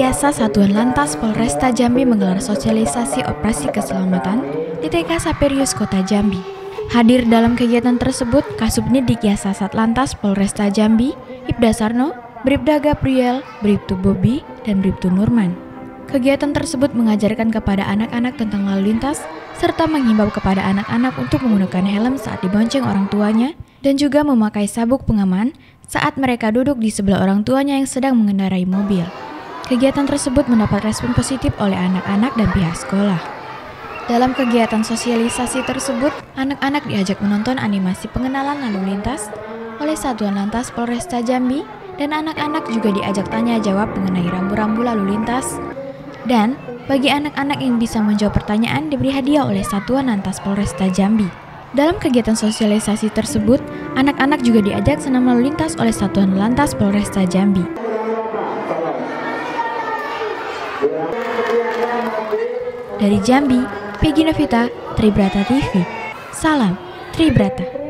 Dikyasa Satuan Lantas Polresta Jambi menggelar sosialisasi operasi keselamatan di TK Saperius Kota Jambi. Hadir dalam kegiatan tersebut Kasubnid Dikyasa Satlantas Polresta Jambi, Ibda Sarno, Bribda Gabriel, Bribtu Bobi, dan Bribtu Nurman. Kegiatan tersebut mengajarkan kepada anak-anak tentang lalu lintas, serta menghimbau kepada anak-anak untuk menggunakan helm saat dibonceng orang tuanya, dan juga memakai sabuk pengaman saat mereka duduk di sebelah orang tuanya yang sedang mengendarai mobil. Kegiatan tersebut mendapat respon positif oleh anak-anak dan pihak sekolah. Dalam kegiatan sosialisasi tersebut, anak-anak diajak menonton animasi pengenalan lalu lintas oleh Satuan Lantas Polresta Jambi, dan anak-anak juga diajak tanya jawab mengenai rambu-rambu lalu lintas. Dan bagi anak-anak yang bisa menjawab pertanyaan diberi hadiah oleh Satuan Lantas Polresta Jambi. Dalam kegiatan sosialisasi tersebut, anak-anak juga diajak senam lalu lintas oleh Satuan Lantas Polresta Jambi. Dari Jambi, Peggy Novita, Tribrata TV. Salam Tribrata.